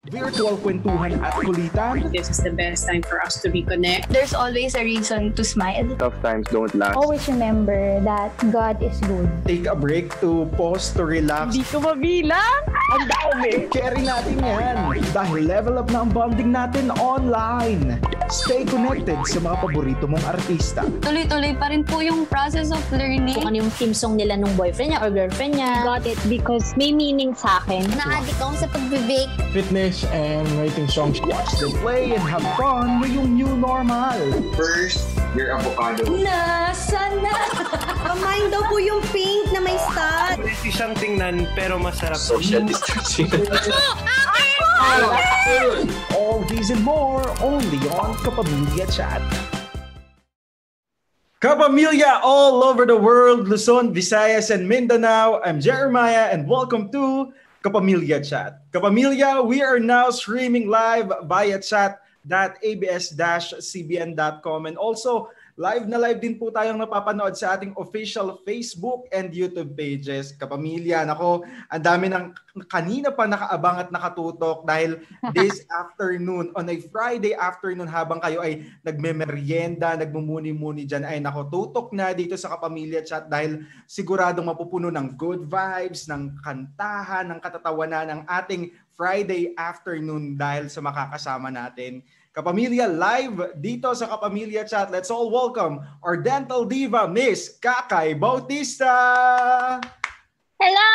Virtual kwentuhan at kulitan. This is the best time for us to reconnect. There's always a reason to smile. Tough times don't last. Always remember that God is good. Take a break to pause, to relax. Di ko mabilang! Ang dami! Carry natin yan. Dahil level up na ang bonding natin online. Stay connected sa mga paborito mong artista. Tuloy-tuloy pa rin po yung process of learning. Kung ano yung theme song nila nung boyfriend niya or girlfriend niya. Got it because may meaning sa akin. Na-addict ako sa pag-bake. Fitness and writing songs. Watch them play and have fun ngayong new normal. First, your avocado. Nasaan na? Pamain daw po yung pink na may star. Pretty siyang tingnan pero masarap. Social distancing. All these and more only on Kapamilya Chat. Kapamilya all over the world, Luzon, Visayas, and Mindanao. I'm Jeremiah and welcome to Kapamilya Chat. Kapamilya, we are now streaming live via chat.abs-cbn.com and also live na live din po tayong napapanood sa ating official Facebook and YouTube pages. Kapamilya, nako, ang dami ng kanina pa nakaabang at nakatutok dahil this afternoon, on a Friday afternoon habang kayo ay nagmemeryenda, nagmumuni-muni dyan, ay nako, tutok na dito sa Kapamilya Chat dahil siguradong mapupuno ng good vibes, ng kantahan, ng katatawanan ng ating Friday afternoon dahil sa makakasama natin. Kapamilya, live dito sa Kapamilya Chat. Let's all welcome our dental diva, Miss Kakay Bautista! Hello!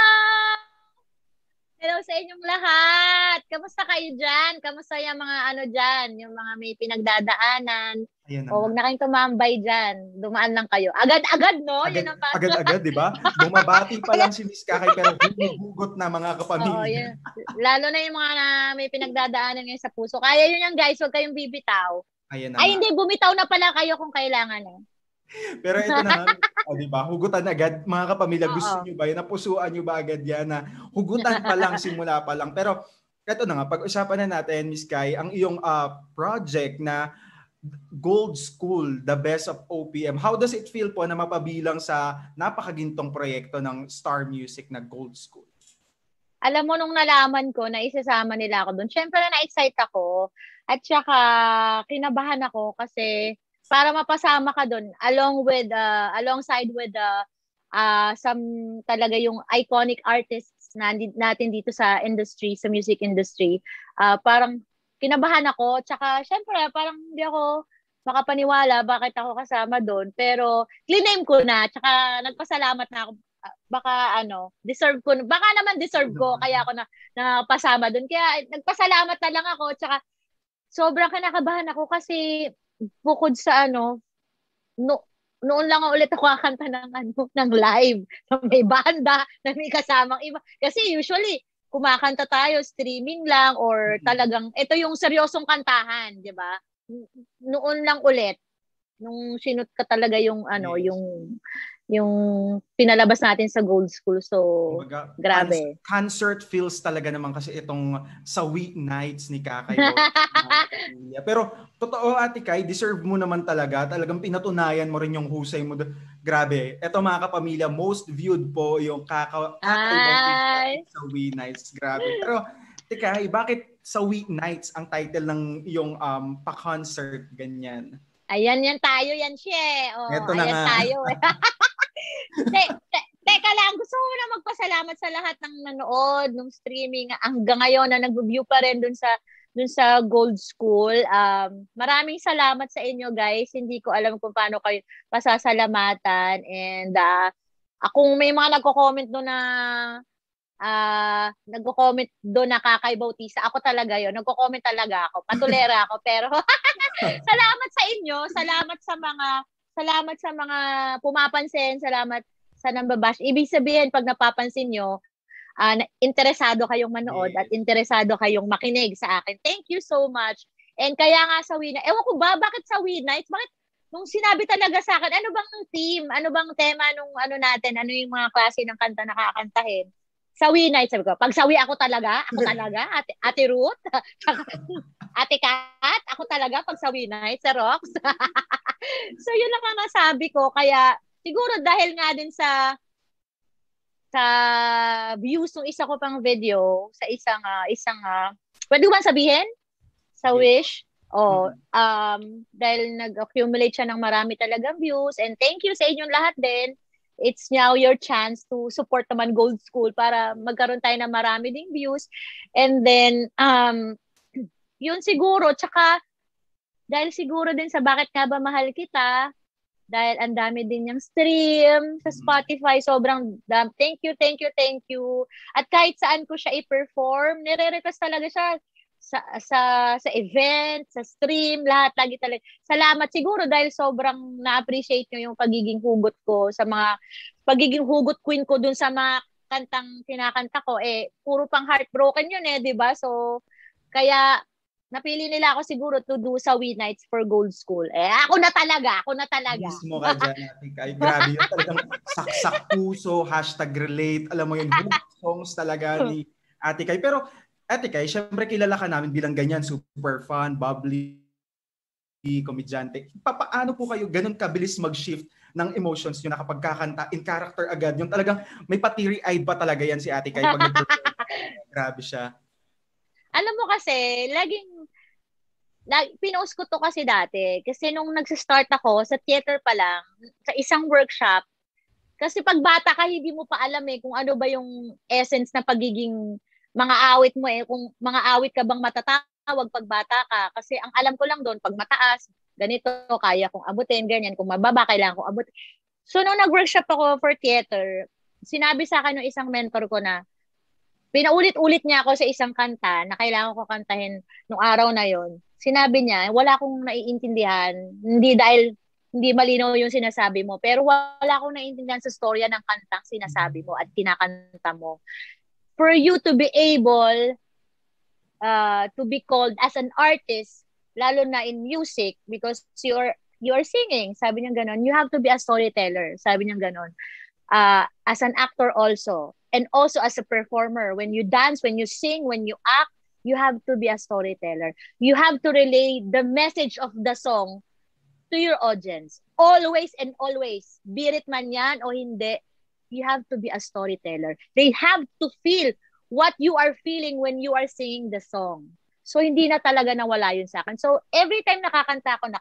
Hello sa inyong lahat! Kamusta kayo dyan? Kamusta yung mga dyan? Yung mga may pinagdadaanan? O, wag na kayong tumambay dyan. Dumaan lang kayo. Agad-agad, no? Agad-agad, di ba? Bumabati pa lang si Miss Kakay pero humuhugot na mga kapamilya. Oo, yun. Lalo na yung mga may pinagdadaanan ngayon sa puso. Kaya yun yan, guys. Huwag kayong bibitaw. Ay, hindi. Bumitaw na pala kayo kung kailangan. Pero ito na, di ba? Hugutan agad. Mga kapamilya, gusto nyo ba yun? Napusuan nyo ba agad yan na hugutan pa lang, simula pa lang. Pero ito na nga, pag-usapan na natin, Miss Kay, ang iyong project na Gold School, the best of OPM. How does it feel po na mapabilang sa napakagintong proyekto ng Star Music na Gold School? Alam mo, nung nalaman ko na isasama nila ako doon, syempre na-excite ako at saka kinabahan ako kasi para mapasama ka doon alongside with some talaga yung iconic artists natin dito sa industry, sa music industry. Parang kinabahan ako, tsaka syempre parang hindi ako makapaniwala bakit ako kasama doon, pero clean ko na, tsaka nagpasalamat na ako, baka deserve ko, baka naman deserve ko, kaya ako na pasama doon, kaya nagpasalamat na lang ako, tsaka sobrang kinakabahan ako kasi bukod sa noon lang ulit ako kakanta ng live, na may banda, na may kasamang iba, kasi usually kumakanta tayo, streaming lang, or talagang, ito yung seryosong kantahan, di ba? Noon lang ulit, nung sinut ka talaga yung, yung pinalabas natin sa Gold School. So, grabe. Concert feels talaga naman kasi itong Sawi Nights ni Kakay. Pero, totoo, Ate Kay, deserve mo naman talaga. Talagang pinatunayan mo rin yung husay mo. Grabe. Ito mga kapamilya, most viewed po yung Kakay Sawi Nights. Grabe. Pero, Ate Kay, bakit Sawi Nights ang title ng yung pa-concert ganyan? Ayan tayo, yan siya. Oh, ito na nga. Tayo. Teka lang, gusto ko na magpasalamat sa lahat ng nanood, ng streaming, hanggang ngayon na nag-view pa rin dun sa Gold School. Maraming salamat sa inyo, guys. Hindi ko alam kung paano kayo pasasalamatan. And kung may mga nagko-comment doon na Kakay Bautista, ako talaga yon. Nagko-comment talaga ako. Patulera ako. Pero salamat sa inyo. Salamat sa mga pumapansin. Salamat sa nambabash. Ibig sabihin, pag napapansin nyo, interesado kayong manood at interesado kayong makinig sa akin. Thank you so much. And kaya nga sa Win Nights, ewan ko ba, bakit sa Win Nights? Bakit nung sinabi talaga sa akin, ano bang theme? Ano bang tema nung natin? Ano yung mga klase ng kanta na kakantahin? Sawi Night, sabi ko. Pag sawi ako talaga, Ate Ruth, Ate Kat, ako talaga pag Sawi Night sa Rox. So yun lang ang nasabi ko. Kaya siguro dahil nga din sa views ng isa ko pang video sa isang Pwede ba sabihin? Sa Wish? Dahil nag-accumulate siya ng marami talagang views. And thank you sa inyong lahat din. It's now your chance to support naman Gold School para magkaroon tayo ng marami ding views. And then, yun siguro. Tsaka, dahil siguro din sa Bakit Nga Ba Mahal Kita, dahil ang dami din yung stream sa Spotify, sobrang thank you. At kahit saan ko siya i-perform, nire-request talaga siya sa event, sa stream, lahat lagi talaga. Salamat siguro dahil sobrang na-appreciate nyo yung pagiging hugot ko sa mga pagiging hugot queen ko dun sa mga kantang kinakanta ko. Puro pang heartbroken yun 'di ba? So kaya napili nila ako siguro to do sa We Nights for Gold School. Ako na talaga. Mismo ka dyan, Ate Kai. Grabe yun. Talagang saksak puso, #relate. Alam mo yun, good songs talaga ni Ate Kai. Pero, Ate Kai, syempre kilala ka namin bilang ganyan, super fun, bubbly, komedyante. Paano po kayo ganun kabilis mag-shift ng emotions nyo na kapag kakanta, in character agad? Yung talagang may patiri-eyed pa talaga yan si Ate Kai pag grabe siya. Alam mo kasi, pinost ko to kasi dati. Kasi nung nag-start ako, sa theater pa lang, sa isang workshop, kasi pag bata ka, hindi mo pa alam kung ano ba yung essence na pagiging mga awit mo kung mga awit ka bang matatawag pag bata ka. Kasi ang alam ko lang doon, pag mataas, ganito, kaya kong abutin, ganyan. Kung mababa, kailangan kong abutin. So nung nag-workshop ako for theater, sinabi sa akin ng isang mentor ko na, pinaulit-ulit niya ako sa isang kanta na kailangan ko kantahin nung araw na yon. Sinabi niya, wala akong naiintindihan, hindi dahil hindi malinaw yung sinasabi mo, pero wala akong naiintindihan sa storya ng kantang sinasabi mo at kinakanta mo. For you to be able to be called as an artist, lalo na in music, because you're singing, sabi niya ganon, you have to be a storyteller, sabi niya ganon. As an actor also, and also as a performer, when you dance, when you sing, when you act, you have to be a storyteller. You have to relay the message of the song to your audience. Always and always. Be it man yan o hindi, you have to be a storyteller. They have to feel what you are feeling when you are singing the song. So, hindi na talaga nawala yun sa akin. So, every time nakakanta ako,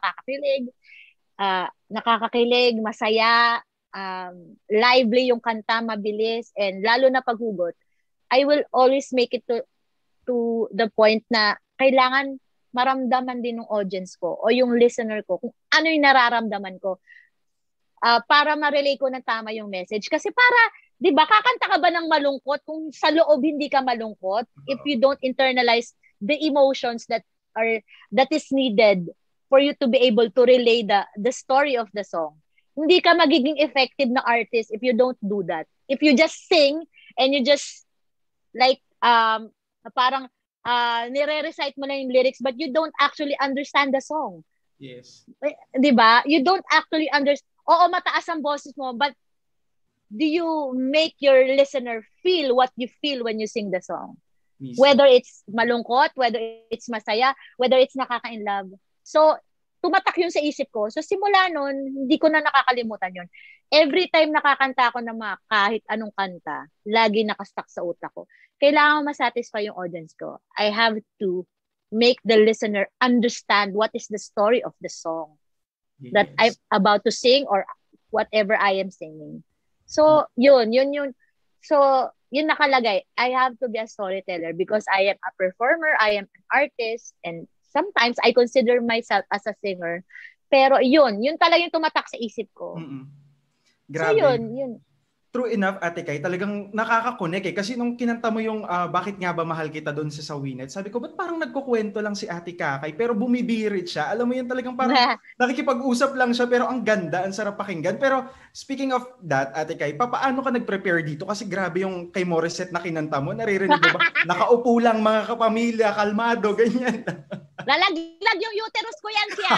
nakakakilig, masaya, lively yung kanta, mabilis, and lalo na paghugot, I will always make it to the point na kailangan maramdaman din ng audience ko o yung listener ko kung ano yung nararamdaman ko para ma-relay ko ng tama yung message. Kasi para, di ba, kakanta ka ba ng malungkot kung sa loob hindi ka malungkot if you don't internalize the emotions that is needed for you to be able to relay the story of the song. Hindi ka magiging effective na artist if you don't do that. If you just sing and you just like parang nire-recite mo na yung lyrics but you don't actually understand the song. Yes. 'Di ba? You don't actually understand. Oo, mataas ang boses mo, but do you make your listener feel what you feel when you sing the song? Yes. Whether it's malungkot, whether it's masaya, whether it's nakaka-inlove. So, tumatak yun sa isip ko. So, simula nun, hindi ko na nakakalimutan yun. Every time nakakanta ako ng kahit anong kanta, lagi nakastuck sa utak ko. Kailangan masatisfy yung audience ko. I have to make the listener understand what is the story of the song that I'm about to sing or whatever I am singing. So, yun. So, yun nakalagay. I have to be a storyteller because I am a performer, I am an artist, and sometimes I consider myself as a singer. Pero yun talaga yung tumatak sa isip ko. Grabe. So yun. True enough, Ate Kai, talagang nakaka-connect kasi nung kinanta mo yung Bakit Nga Ba Mahal Kita doon sa Winet, sabi ko, ba't parang nagkukwento lang si Ate Kai, pero bumibirit siya. Alam mo yun, talagang parang nakikipag-usap lang siya, pero ang ganda, ang sarap pakinggan. Pero speaking of that, Ate Kai, paano ka nag-prepare dito? Kasi grabe yung kay Morissette na kinanta mo. Naririnig mo ba? Nakaupo lang mga kapamilya, kalmado, ganyan. Lalaglag yung uterus ko yan siya.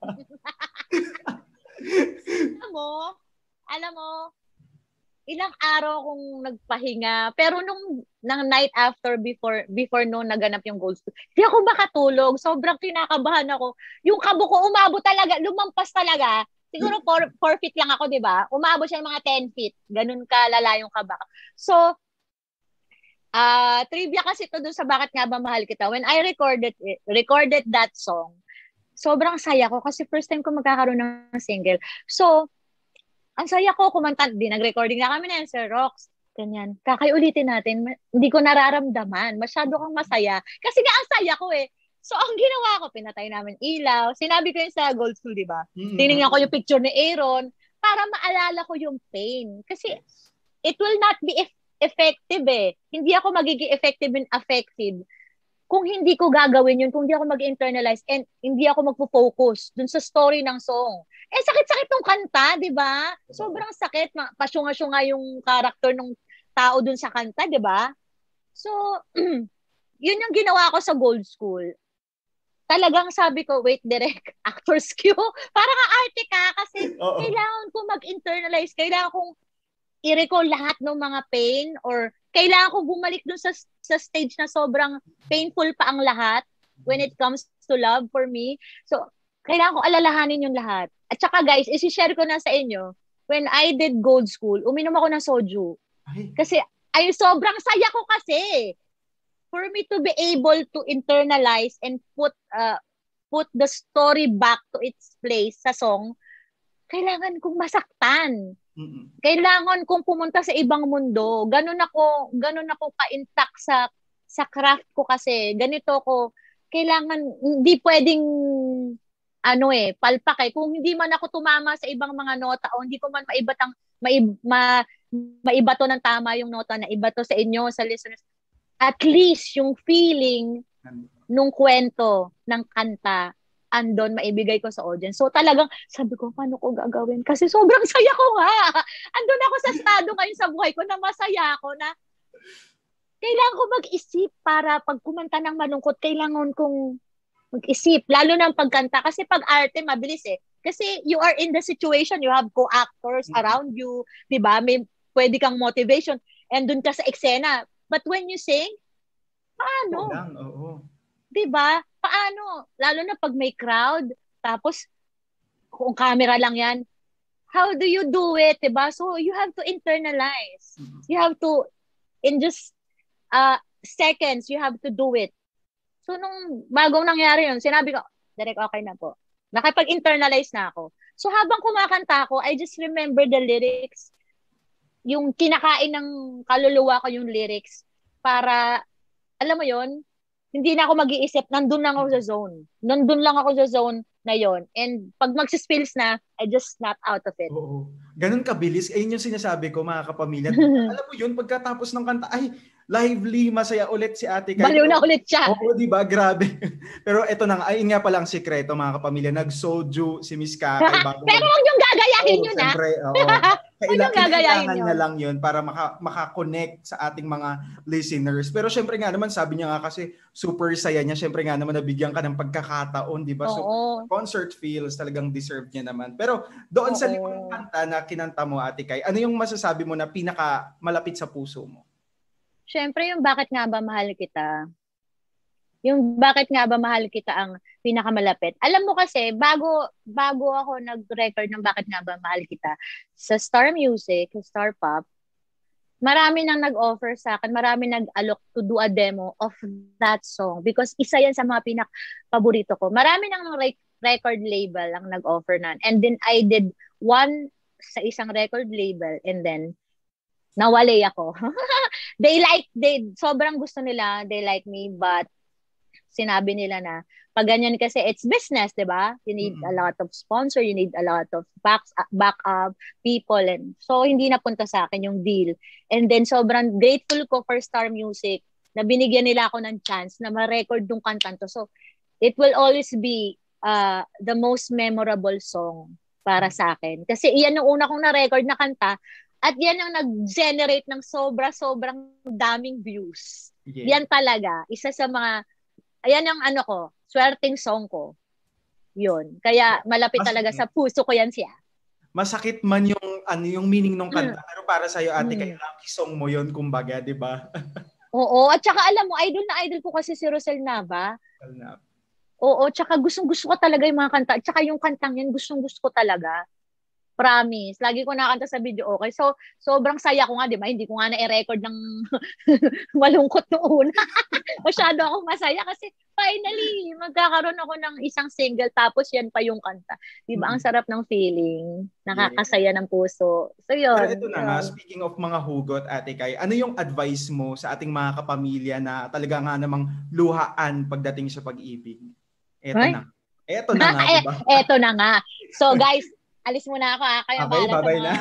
Alam mo, ilang araw kong nagpahinga. Pero nung night after, before noon naganap yung Gold School, di ako makatulog. Sobrang kinakabahan ako. Yung kabo ko umabot talaga, lumampas talaga. Siguro 4 feet lang ako, di ba? Umabot siya ng mga 10 feet. Ganun kalala yung kaba. So, Trivia kasi to dun sa Bakit Nga Ba Mahal Kita. When I recorded that song, sobrang saya ko kasi first time ko magkakaroon ng single. So, ang saya ko kumanta, nag-recording na kami na yan, Sir Rox. Ganyan. Kakaiulitin natin. Hindi ko nararamdaman. Masyado kang masaya. Kasi nga ang saya ko eh. So, ang ginawa ko, pinatay namin ilaw. Sinabi ko yun sa Gold School, di ba? Tinignan ko yung picture ni Aaron para maalala ko yung pain. Kasi it will not be effective eh. Hindi ako magiging effective and affected kung hindi ko gagawin yun, kung hindi ako mag-internalize and hindi ako magpo-focus dun sa story ng song. Eh, sakit-sakit ng kanta, di ba? Sobrang sakit. Pasyunga-syunga yung character ng tao dun sa kanta, di ba? So, yun yung ginawa ko sa Gold School. Talagang sabi ko, wait, direct, actor's cue. Parang arte ka kasi kailangan ko mag-internalize. Kailangan kong i-recall lahat ng mga pain or kailangan ko bumalik dun sa stage na sobrang painful pa ang lahat when it comes to love for me. So, kailangan ko alalahanin yung lahat. At saka guys, isi-share ko na sa inyo, when I did Gold School, uminom ako ng soju. Kasi, sobrang saya ko kasi. For me to be able to internalize and put the story back to its place sa song, kailangan kong masaktan. Kailangan kong pumunta sa ibang mundo. Ganun ako ka-intact sa craft ko kasi. Ganito ko, kailangan, hindi pwedeng, palpak eh. Kung hindi man ako tumama sa ibang mga nota o hindi ko man maibato ng tama yung nota na ibato sa inyo, sa listeners, at least yung feeling nung kwento ng kanta andon maibigay ko sa audience. So talagang sabi ko, paano ko gagawin? Kasi sobrang saya ko nga. Andun ako sa estado ngayon sa buhay ko na masaya ako na kailangan ko mag-isip para pag kumanta ng malungkot, kailangan kong mag-isip. Lalo na pagkanta. Kasi pag arte, mabilis eh. Kasi you are in the situation, you have co-actors around you, di ba? May pwede kang motivation. And dun ka sa eksena. But when you sing, paano? Diba? Paano? Lalo na pag may crowd, tapos kung camera lang yan, how do you do it? Diba? So you have to internalize. You have to, in just seconds, you have to do it. So nung bagong nangyari yun, sinabi ko, direct okay na po. Nakipag-internalize na ako. So habang kumakanta ako, I just remember the lyrics. Yung kinakain ng kaluluwa ko yung lyrics para, alam mo yon, hindi na ako mag-iisip, nandun lang ako sa zone. Nandun lang ako sa zone na yon. And pag magsispills na, I just snap out of it. Oo. Ganun kabilis. Ayun yung sinasabi ko, mga kapamilya. Alam mo yun, pagkatapos ng kanta, ay, lively, masaya ulit si Ate Kai. Baliw na ulit siya. Oo, di ba? Grabe. Pero eto na nga, ayun nga palang sikreto, mga kapamilya. Nag-soju si Miss Kakay. Pero huwag niyong gagayahin yun, ha? Siyempre, oo. Kailangan na lang yun para makakonect sa ating mga listeners. Pero syempre nga naman, sabi niya nga kasi super saya niya. Syempre nga naman, nabigyan ka ng pagkakataon, di ba? So, concert feels, talagang deserve niya naman. Pero doon sa limang kanta na kinanta mo, Ate Kai, ano yung masasabi mo na pinaka malapit sa puso mo? Syempre yung Bakit Nga Ba Mahal Kita. Yung Bakit Nga Ba Mahal Kita ang pinakamalapit. Alam mo kasi, bago ako nag-record ng Bakit Nga Ba Mahal Kita, sa Star Music, Star Pop, marami nang nag-offer sa akin, marami nag-alok to do a demo of that song because isa yan sa mga paborito ko. Marami nang record label ang nag-offer na. And then I did one sa isang record label and then nawalay ako. Sobrang gusto nila, they like me, but sinabi nila na pag ganyan kasi it's business, di ba? You need a lot of sponsor, you need a lot of backup people, and so hindi napunta sa akin yung deal. And then sobrang grateful ko for Star Music na binigyan nila ako ng chance na ma-record yung kantan to. So it will always be the most memorable song para sa akin. Kasi iyan yung una kong na-record na kanta at yan ang nag-generate ng sobrang daming views. Yeah. Yan talaga. Isa sa mga, ayan ang swerteng song ko. Yun. Kaya malapit talaga sa puso ko yan siya. Masakit man yung meaning ng kanta, pero para sa'yo, Ate Kai, lucky song mo yun, kumbaga, di ba? Oo. At saka alam mo, idol na idol ko kasi si Rosel Nava. Oo. Tsaka gustong-gusto ko talaga yung mga kanta. At saka yung kantang yan, gustong-gusto ko talaga. Promise. Lagi ko nakanta sa video, okay? So, sobrang saya ko nga, di ba? Hindi ko nga na-record ng malungkot noong una. Masyado akong masaya kasi finally, magkakaroon ako ng isang single tapos yan pa yung kanta. Di ba? Ang sarap ng feeling. Nakakasaya ng puso. So, yun. Pero ito na nga, speaking of mga hugot, Ate Kai, ano yung advice mo sa ating mga kapamilya na talaga nga namang luhaan pagdating sa pag-ibig? Ito na. Ito na nga, diba? Ito na nga. So, guys, alis muna ako kaya okay, babay na.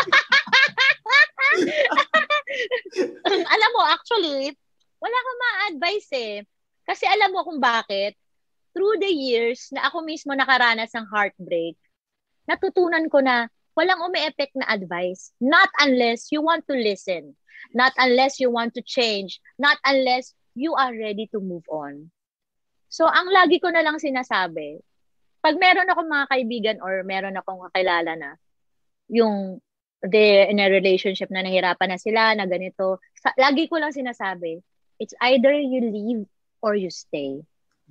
Alam mo, actually, wala akong ma-advise eh. Kasi alam mo kung bakit. Through the years na ako mismo nakaranas ng heartbreak, natutunan ko na walang umi-effect na advice. Not unless you want to listen. Not unless you want to change. Not unless you are ready to move on. So, ang lagi ko na lang sinasabi, pag meron akong mga kaibigan or meron akong kakilala na yung they're in a relationship na nahirapan na sila, na ganito, lagi ko lang sinasabi, it's either you leave or you stay.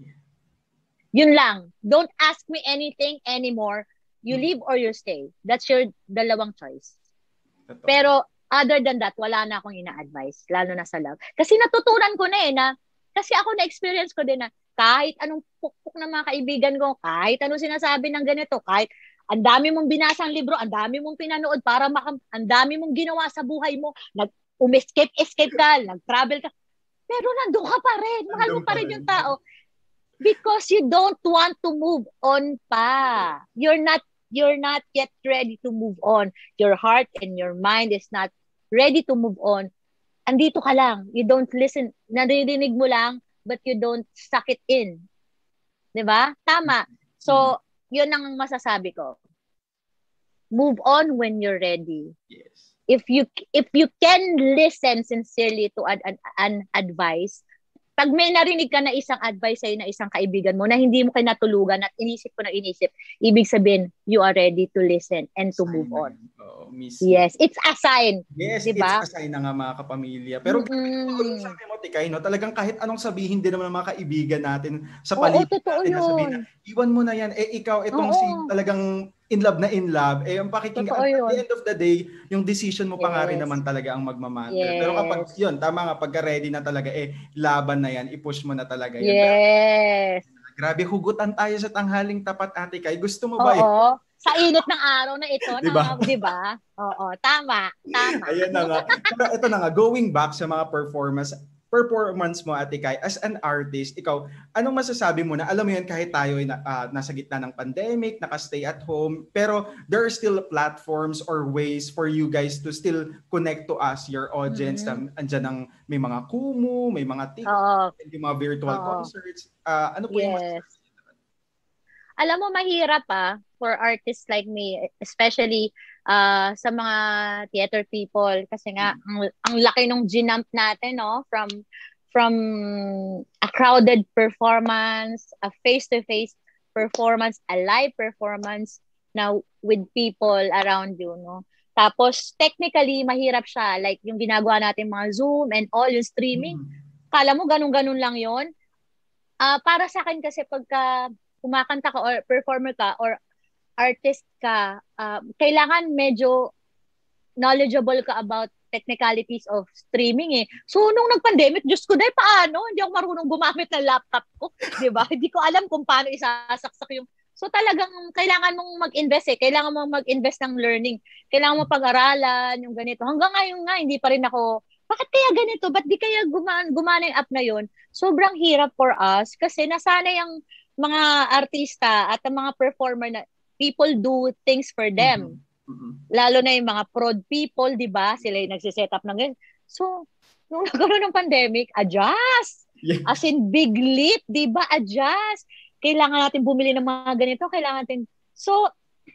Yun lang. Don't ask me anything anymore. You leave or you stay. That's your dalawang choice. Pero other than that, wala na akong ina-advise, lalo na sa love. Kasi natutunan ko na kasi ako na-experience ko din na kahit anong pukpuk ng mga kaibigan ko, kahit anong sinasabi ng ganito, kahit ang dami mong binasang libro, ang dami mong pinanood para ang dami mong ginawa sa buhay mo, escape ka, nag-travel ka, pero nandun ka pa rin, mahal mo pa rin yung tao. Because you don't want to move on pa. You're not yet ready to move on. Your heart and your mind is not ready to move on. Andito ka lang. You don't listen. Naririnig mo lang, but you don't suck it in. Diba? Tama. So, yun ang masasabi ko. Move on when you're ready. Yes. If you can listen sincerely to an advice, pag may narinig ka na isang advice sa'yo na isang kaibigan mo na hindi mo kinatulugan at inisip ko na inisip, ibig sabihin, you are ready to listen and to move on. Yes, it's a sign. Yes, diba? It's a sign na nga mga kapamilya. Pero sabi mo, Tikay, talagang kahit anong sabihin din naman ng mga kaibigan natin sa paligid natin, na sabihin na, iwan mo na yan, ikaw, itong si talagang in love, ang pakikinggan, at the end of the day, yung decision mo pa nga rin naman talaga ang magmamatter. Yes. Pero kapag yun, tama nga, pagka ready na talaga, laban na yan, i-push mo na talaga yan. Yes. Grabe, hugutan tayo sa tanghaling tapat, Ate Kai. Gusto mo ba Sa init ng araw na ito, diba? Diba? Oo, tama. Ayan na nga. Pero ito na nga, going back sa mga performance mo, Ate Kai, as an artist, ikaw, anong masasabi mo na, alam mo yun, kahit tayo ay nasa gitna ng pandemic, naka-stay at home, pero there are still platforms or ways for you guys to still connect to us, your audience. Andyan ang may mga Kumu, may mga TikTok, yung mga virtual concerts. Ano po yung masasabi? Alam mo, mahirap for artists like me, especially sa mga theater people, kasi nga ang laki nung ginamp natin, no, from a crowded performance, a face-to-face performance, a live performance now with people around you, no. Tapos technically mahirap siya, like yung ginagawa natin mga Zoom and all, yung streaming. Kala mo ganun-ganun lang 'yon. Para sa akin kasi pagka kumakanta ka or performer ka or artist ka, kailangan medyo knowledgeable ka about technicalities of streaming So, nung nag-pandemic, Diyos ko, paano? Hindi ako marunong gumamit ng laptop ko. Diba? Hindi ko alam kung paano isasaksak yung... So, talagang kailangan mong mag-invest Kailangan mong mag-invest ng learning. Kailangan mo pag-aralan, yung ganito. Hanggang ngayon nga, hindi pa rin ako, bakit kaya ganito? Ba't di kaya gumana yung app na yun? Sobrang hirap for us kasi nasanay ang mga artista at ang mga performer na people do things for them. Lalo na yung mga prod people, di ba? Sila yung nagsiset up ng ganyan. So, nung nagkaroon ng pandemic, adjust! Yeah. As in, big leap, di ba? Adjust! Kailangan natin bumili ng mga ganito, kailangan natin... So,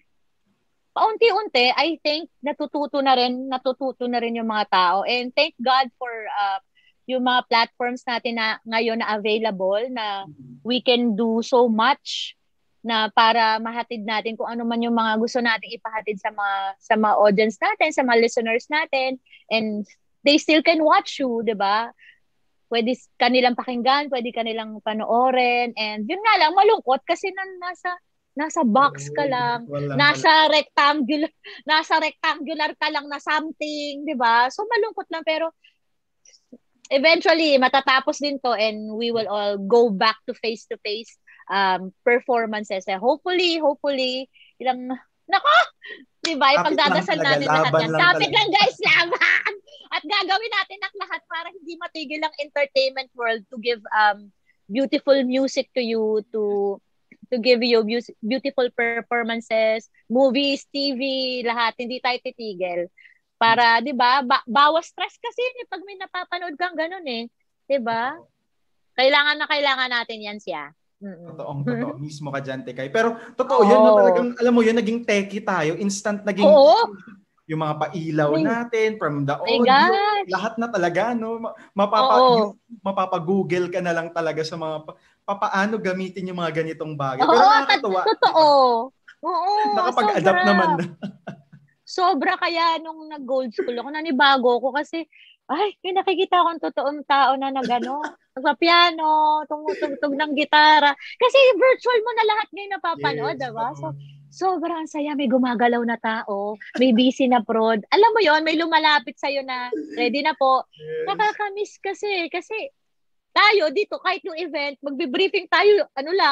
paunti-unti, I think, natututo na rin yung mga tao. And thank God for... yung mga platforms natin na ngayon na available na we can do so much na para mahatid natin kung ano man yung mga gusto nating ipahatid sa mga audience natin, sa mga listeners natin, and they still can watch you, 'di ba? Pwede kanilang pakinggan, pwede kanilang panoorin, and yun nga lang malungkot kasi nasa box ka lang, nasa rectangular ka lang na something, 'di ba? So malungkot lang pero eventually matatapos din to and we will all go back to face performances. Hopefully ilang nako, 'di ba? Ipagdadasal natin lahat yan. Kapit lang guys, laban. At gagawin natin ang lahat para hindi matigil ang entertainment world to give beautiful music to you, to give you beautiful performances, movies, TV, lahat. Hindi tayo titigil. Para, 'di ba? Bawas stress kasi pag may napapanood kang ganun 'di ba? Kailangan natin 'yan siya. Totoo. Mismo ka dyan, Tekay. Pero totoo yun, no, talagang, alam mo yun, naging techie tayo. Instant naging yung mga pailaw natin, from the audio, lahat na talaga, no? Mapapa-google ka na lang talaga sa mga paano gamitin yung mga ganitong bagay. Pero nakakatuwa. Totoo. Nakapag-adapt naman na. Sobra kaya nung nag-gold school ako, nanibago ko kasi may nakikita akong totoong tao na nagpa-piano, tumutugtog ng gitara. Kasi virtual mo na lahat ngayon napapanood, diba? So, sobrang saya. May gumagalaw na tao, may busy na prod. Alam mo yon, may lumalapit sa'yo na ready na po. Yes. Nakakamiss kasi tayo dito, kahit yung event, magbe-briefing tayo,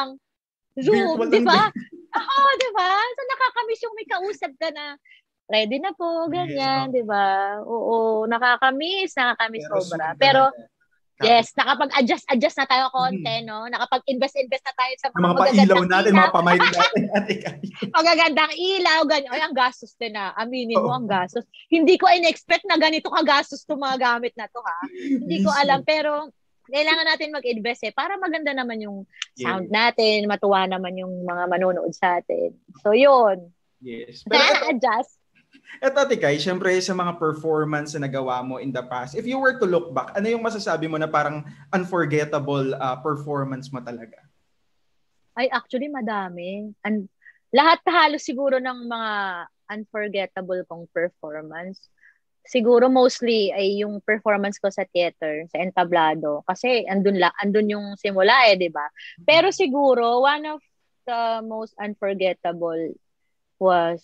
Zoom, diba? Diba? So, nakakamiss yung may kausap ka na ready na po, ganyan, di ba? Oo, nakakamiss sobra. Pero, yes, nakapag-adjust na tayo konti, no? Nakapag-invest na tayo sa mga pailaw natin, mga pamay natin. Magagandang ilaw, ganyan. Ay, ang gastos din na. Aminin mo, ang gastos. Hindi ko in-expect na ganito kagastos itong mga gamit na to, ha? Hindi ko alam, pero kailangan natin mag-invest para maganda naman yung sound natin, matuwa naman yung mga manonood sa atin. So, yun. Yes. Adjust. Eto, Tekay, syempre sa mga performance na nagawa mo in the past, if you were to look back, ano yung masasabi mo na parang unforgettable performance mo talaga? Ay, actually, madami. Lahat halos siguro ng mga unforgettable kong performance. Siguro mostly ay yung performance ko sa theater, sa Entablado. Kasi andun yung simula di ba? Pero siguro, one of the most unforgettable was,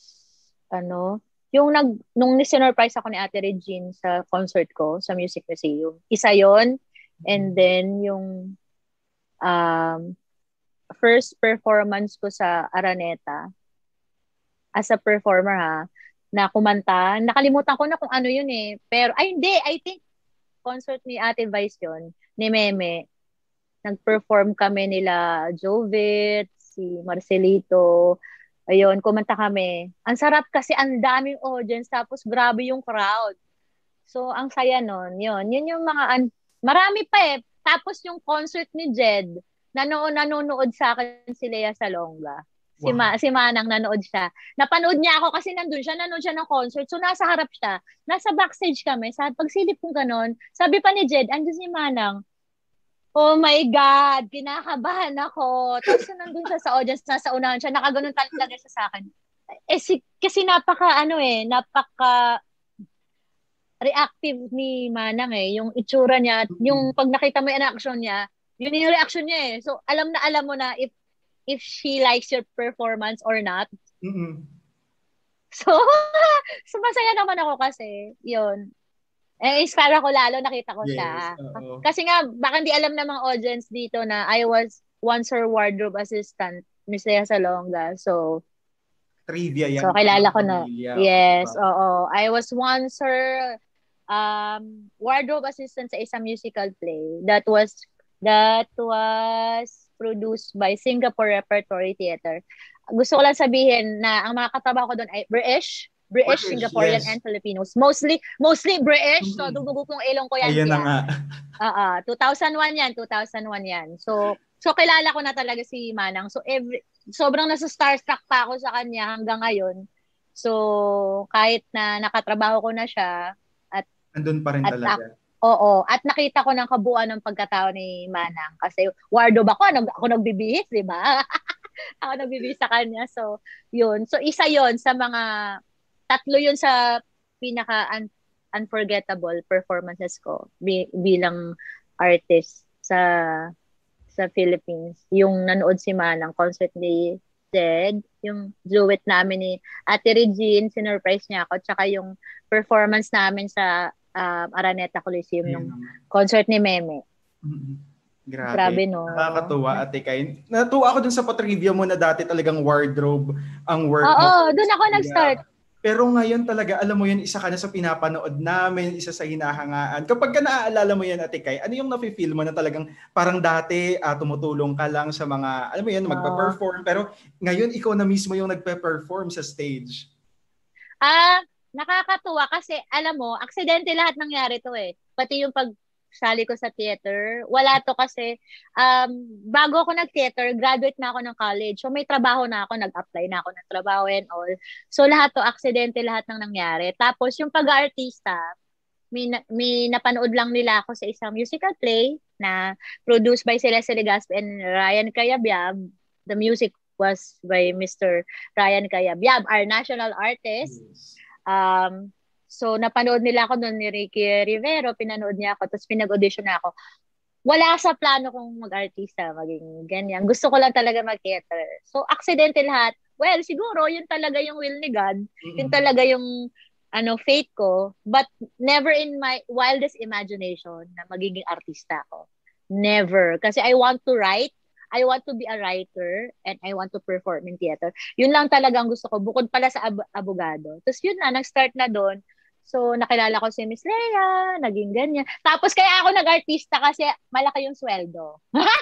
nung ni-surprise ako ni Ate Regine sa concert ko sa Music Museum. Isa yon. And then, yung first performance ko sa Araneta as a performer, na kumanta. Nakalimutan ko na kung ano yun Pero, hindi. I think concert ni Ate Vice yun, ni Meme. Nag-perform kami nila Jovit, si Marcelito. Ayun, kumanta kami. Ang sarap kasi ang daming audience tapos grabe yung crowd. So, ang saya nun. Yun yung mga marami pa Tapos yung concert ni Jed, nanonood sa akin si Lea Salonga. Wow. Si Manang nanood siya. Napanood niya ako kasi nanood siya ng concert. So, nasa harap siya. Nasa backstage kami. Pagsilip kong ganon, sabi pa ni Jed, andun si Manang. Oh my God, kinakabahan ako. Tapos nandun siya sa audience, nasa unahan siya, nakaganon talaga siya sa akin. Kasi napaka reactive ni Manang yung itsura niya, yung pag nakita mo yung action niya, yun yung reaction niya So, alam mo na if she likes your performance or not. Mm-hmm. So, masaya naman ako kasi, yun. Inspire ako lalo, nakita ko siya. Kasi nga, baka hindi alam ng mga audience dito na I was once her wardrobe assistant, Miss Lea Salonga. So, trivia yan. So, kilala ko na. Yes, oo. I was once her wardrobe assistant sa isang musical play that was produced by Singapore Repertory Theater. Gusto ko lang sabihin na ang mga katrabaho ko doon ay British, Singaporean, and Filipinos. Mostly British. So, dumugo kong ilong ko yan. Ayun na nga. 2001 yan. So, kilala ko na talaga si Manang. So, sobrang nasa starstruck pa ako sa kanya hanggang ngayon. So, kahit na nakatrabaho ko na siya, andun pa rin talaga. Oo. At nakita ko ng kabuuan ng pagkatao ni Manang. Kasi wardrobe ako nagbibihis, di ba? Ako nagbibihis sa kanya. So, yun. So, isa yun sa mga tatlo yun sa pinaka-unforgettable performances ko bilang artist sa Philippines. Yung nanood si Manang, concert ni Dead, yung duet namin ni Ate Regine, sinurprise niya ako, tsaka yung performance namin sa Araneta Coliseum nung concert ni Meme. Grabe no. Nakakatuwa, Ate Kay. Natuwa ako dun sa patrivia mo na dati talagang wardrobe ang work mo. Oo, dun ako nag-start. Pero ngayon talaga, alam mo yun, isa ka na sa pinapanood namin, isa sa hinahangaan. Kapag ka naaalala mo yan, Ate Kay, ano yung nafe-feel mo na talagang parang dati tumutulong ka lang sa mga, alam mo yun, magpa-perform, pero ngayon ikaw na mismo yung nagpe-perform sa stage? Nakakatuwa kasi, alam mo, aksidente lahat nangyari to eh. Pati yung pagsali ko sa theater, wala to kasi, bago ako nag-theater, graduate na ako ng college. So may trabaho na ako, nag-apply na ako ng trabaho and all. So lahat to, aksidente lahat ng nangyari. Tapos yung pag-artista, may napanood lang nila ako sa isang musical play na produced by Celeste Legaspi and Ryan Cayabyab. The music was by Mr. Ryan Cayabyab, our national artist. So, napanood nila ako doon ni Ricky Rivero, pinanood niya ako, tapos pinag-audition na ako. Wala sa plano kong mag-artista, maging ganyan. Gusto ko lang talaga mag-theater. So, aksidente lahat. Well, siguro, yun talaga yung will ni God. Yun talaga yung fate ko. But never in my wildest imagination na magiging artista ako. Never. Kasi I want to write. I want to be a writer and I want to perform in theater. Yun lang talagang gusto ko. Bukod pala sa abogado. Tapos yun na, nag-start na doon. So, nakilala ko si Miss Leia, naging ganyan. Tapos kaya ako nag-artista kasi malaki yung sweldo.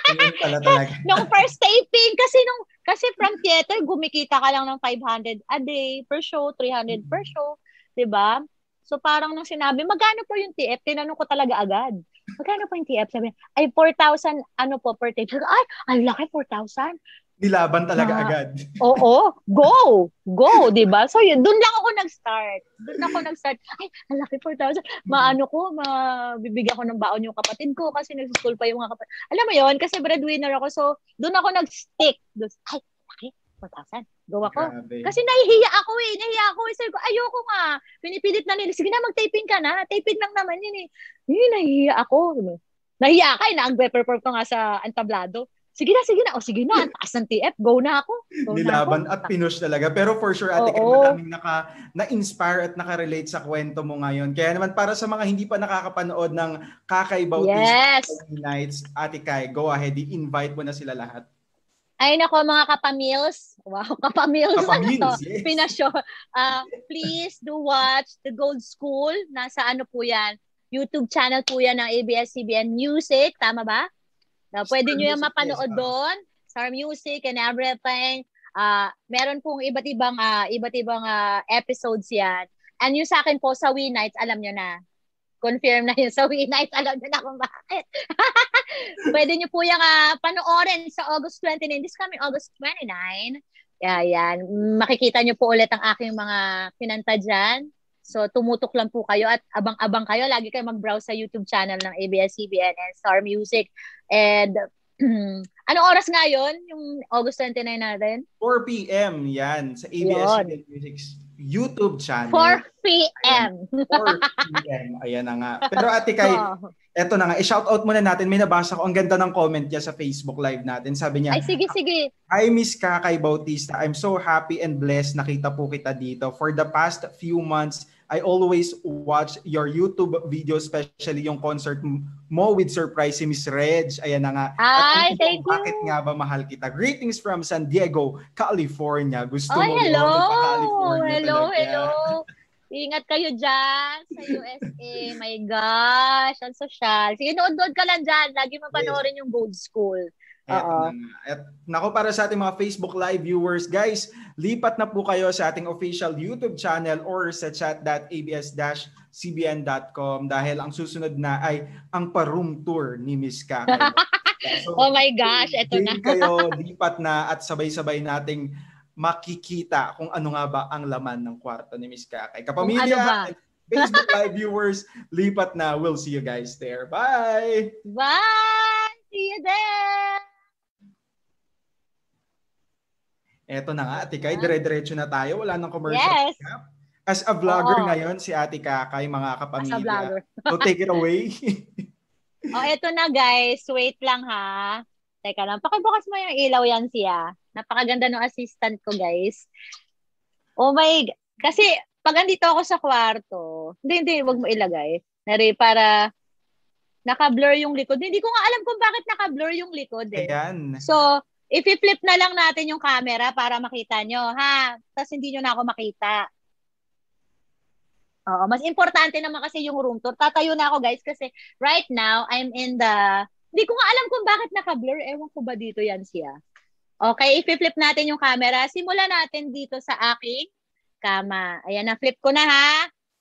Nung first taping, kasi from theater, gumikita ka lang ng 500 a day per show, 300 per show. Diba? So, parang nung sinabi, magkano po yung TF? Tinanong ko talaga agad. Magkano po yung TF? Sabi, ay 4,000 per tape. Ay, laki 4,000. Nilaban talaga agad. Oo, go, diba? So yun, doon lang ako nag-start. Ay, ang laki 4,000. Mabibigyan ko ng baon yung kapatid ko kasi nag-school pa yung mga kapatid. Alam mo yun, kasi breadwinner ako. So, doon ako nag-stick. Ay, laki, 4,000. Go ako. Grabe. Kasi nahihiya ako eh. Sabi ko, ayoko nga. Pinipilit na nila. Sige na, mag-taping ka na. Taping lang naman yun eh. Nahihiya ako. Nahiya ka eh, nag-perform ko nga sa Antablado. Sige na. O sige na, taas ng TF, go na ako. Nilaban at pinush talaga. Pero for sure, Ate Kay, maraming na-inspire at nakarelate sa kwento mo ngayon. Kaya naman, para sa mga hindi pa nakakapanood ng Kakaibaw Nights, Ate Kay, go ahead, i-invite mo na sila lahat. Ay nako mga kapamils. Wow, kapamils. Yes. Pinasyo. Please do watch The Gold School. Nasa po yan? YouTube channel po yan ng ABS-CBN Music. Tama ba? Pwede nyo yung mapanood doon. Star Music and everything. Meron pong iba't ibang episodes yan. And yung sa akin po sa We Nights, alam nyo na. Confirm na yun sa We Nights. Alam nyo na kung bakit. Pwede nyo po yung panoorin sa August 29. This coming August 29. Yan. Makikita nyo po ulit ang aking mga kinanta dyan. So, tumutok lang po kayo at abang-abang kayo. Lagi kayo mag-browse sa YouTube channel ng ABS-CBN and Star Music. And, anong oras nga yun? Yung August 29 natin? 4 p.m. yan sa ABS-CBN Music's YouTube channel. 4 p.m. 4 p.m. Ayan na nga. Pero Ate Kay, eto na nga. I-shoutout muna natin. May nabasa ko. Ang ganda ng comment niya sa Facebook Live natin. Sabi niya, ay, sige. Hi, Miss Kakay Bautista. I'm so happy and blessed nakita po kita dito. For the past few months, I always watch your YouTube video, especially yung concert mo with surprise si Miss Reg. Ayan na nga. Ay, thank you. Bakit nga ba mahal kita? Greetings from San Diego, California. Gusto mo hello. California Hello. Ingat kayo dyan sa USA. My gosh, ang social. Sige, nood ka lang dyan. Lagi mapanoorin yung Gold School. At nako, para sa ating mga Facebook Live viewers, guys, lipat na po kayo sa ating official YouTube channel or sa chat.abs-cbn.com dahil ang susunod na ay ang pa-room tour ni Miss Kakay. So, oh my gosh, eto na. kayo, lipat na at sabay-sabay nating makikita kung ano nga ba ang laman ng kwarto ni Miss Kakay. Kapamilya, Facebook Live viewers, lipat na. We'll see you guys there. Bye! Bye! See you there! Eto na nga, Ate Kay, dire-diretso na tayo. Wala nang commercial. Yes. As a vlogger ngayon, si Ate Kakay, mga kapamilya. So take it away. Eto na guys. Wait lang ha. Teka lang. Pakibukas mo yung ilaw yan siya. Napakaganda ng assistant ko, guys. Oh my, kasi pag andito ako sa kwarto, hindi, wag mo ilagay. Para naka-blur yung likod. Hindi ko nga alam kung bakit naka-blur yung likod eh. Ayan. So, i-flip na lang natin yung camera para makita nyo, ha? Tapos hindi nyo na ako makita. Oo, mas importante naman kasi yung room tour. Tatayo na ako, guys, kasi right now, I'm in the... Hindi ko nga alam kung bakit naka-blur. Ewan ko ba dito yan siya. Okay, i-flip natin yung camera. Simulan natin dito sa aking kama. Ayan, na-flip ko na, ha?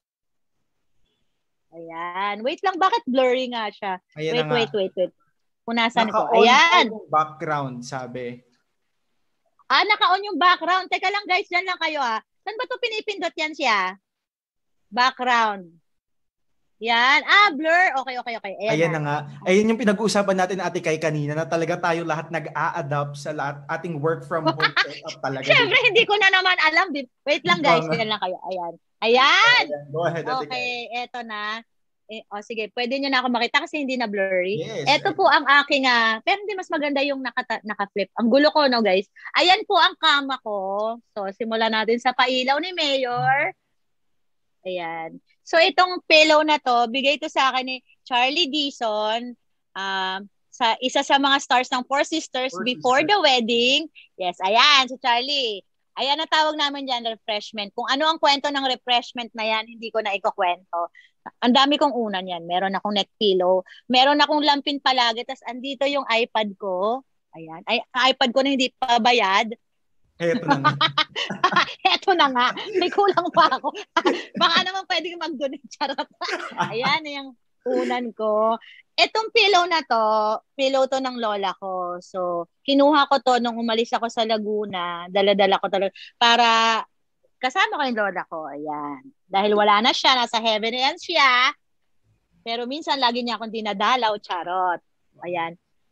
Ayan. Wait lang, bakit blurry nga siya? Ayan wait. Punasan ko. Naka-on Ayan. yung background, sabi. Naka-on yung background. Teka lang, guys, dyan lang kayo, ha? Saan ba ito pinipindot yan siya? Background. Yan. Blur. Okay. Ayan na nga. Ayan yung pinag-uusapan natin, Ate Kai, kanina, na talaga tayo lahat nag-a-adapt sa ating work from home setup talaga. Siyempre, hindi ko na naman alam. Wait lang, guys. Yan lang kayo. Ayan. Go ahead, Ate Kai. Okay, eto na. Sige, pwede nyo na ako makita kasi hindi na blurry. Yes. Eto po ang aking, pero hindi mas maganda yung naka-flip. Ang gulo ko, no, guys? Ayan po ang kama ko. So, simulan natin sa pailaw ni Mayor. Ayan. So, itong pillow na to, bigay to sa akin ni Charlie Dizon, isa sa mga stars ng Four Sisters before the wedding. Yes, ayan, si Charlie. Ayan ang tawag namin dyan, refreshment. Kung ano ang kwento ng refreshment na yan, hindi ko na ikukwento. Ang dami kong unan yan. Meron akong neck pillow. Meron akong lampin palagi. Tapos andito yung iPad ko. Ayan. iPad ko na hindi pa bayad. Eto na nga. Eto na nga. May kulang pa ako. Baka naman pwedeng mag-donate. Charot. Ayan yung unan ko. Etong pillow na to, pillow to ng lola ko. So, kinuha ko to nung umalis ako sa Laguna. Dala-dala ko talaga. Para kasama ko yung lola ko. Ayan. Dahil wala na siya. Nasa heaven na yan siya. Pero minsan lagi niya akong dinadalaw. Charot. Ayan.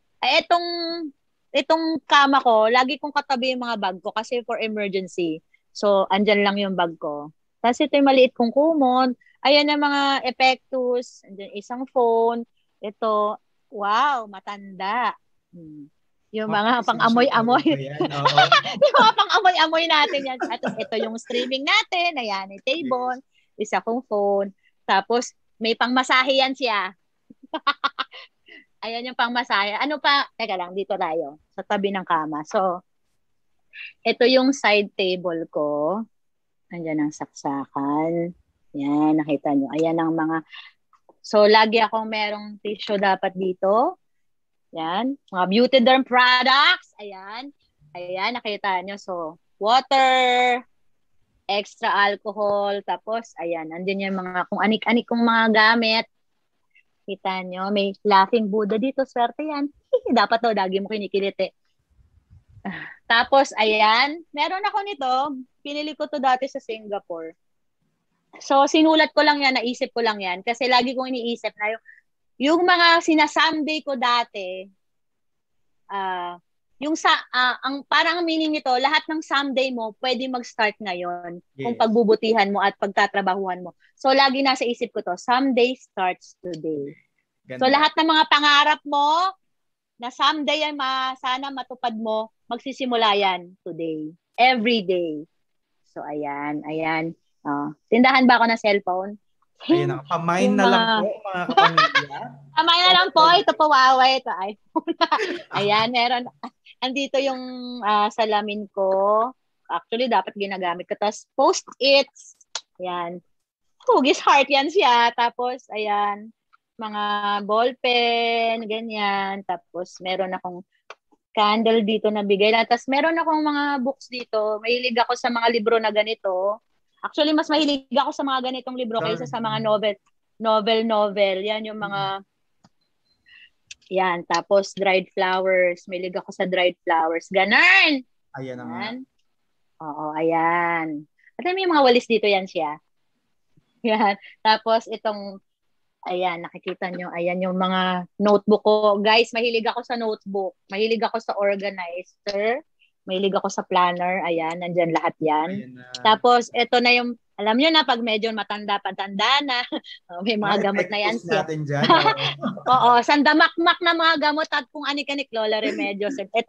Itong kama ko, lagi kong katabi yung mga bag ko kasi for emergency. So, andyan lang yung bag ko. Tapos ito yung maliit kong kumon. Ayan ang mga epektus. Andyan isang phone. Ito, wow, matanda. Yung mga pang-amoy-amoy. Yung mga pang-amoy-amoy natin yan. At ito yung streaming natin. Ayan, yung table. Isa kong phone. Tapos, may pang-masahe yan siya. Ayan yung pangmasaya. Ano pa? Teka lang, dito tayo. Sa tabi ng kama. So, ito yung side table ko. Andyan ang saksakan. Yan, nakita nyo. Ayan ang mga... So, lagi akong merong tissue dapat dito. Yan. Mga beauty derm products. Ayan. Ayan, nakita nyo. So, water, extra alcohol. Tapos, ayan. Andyan yung mga kung anik-anik kong mga gamit. Kita nyo, may laughing Buddha dito. Swerte yan. Dapat to, lagi mo kinikilit eh. Tapos, ayan. Meron ako nito. Pinili ko to dati sa Singapore. So, sinulat ko lang yan. Naisip ko lang yan. Kasi lagi kong iniisip na yung mga sinasomeday ko dati, ang parang meaning nito, lahat ng someday mo, pwede mag-start ngayon. Yes. Kung pagbubutihan mo at pagtatrabahuhan mo. So, lagi nasa isip ko to, someday starts today. Ganda. So, lahat ng mga pangarap mo, na someday ay sana matupad mo, magsisimula yan today. Every day. So, ayan. Tindahan ba ako ng cellphone? Ayan, pamain na lang po, mga kapamilya. Pamain na lang po. Ito po, Huawei. Ito, iPhone. Ayan, meron. Andito yung salamin ko. Actually, dapat ginagamit ko. Tapos, post-its. Ayan. Hugis heart yan siya. Tapos, ayan, mga ballpen, ganyan. Tapos, meron akong candle dito na bigay. Tapos, meron akong mga books dito. Mahilig ako sa mga libro na ganito. Actually, mas mahilig ako sa mga ganitong libro kaysa sa mga novel. Yan yung mga... Yan. Tapos, dried flowers. Mahilig ako sa dried flowers. Ganon! Ayan naman. Oo, ayan. At may mga walis dito yan siya. Yan. Tapos, itong... Ayan, nakikita nyo. Ayan yung mga notebook ko. Guys, mahilig ako sa notebook. Mahilig ako sa organizer. Mahilig ako sa planner. Ayan, nandyan lahat yan. Tapos, ito na yung, alam nyo na, pag medyo matanda na, may mga gamot na yan. Natin dyan, Oo, sandamakmak na mga gamot at kung anik-anik, Lola Remedios. Ito,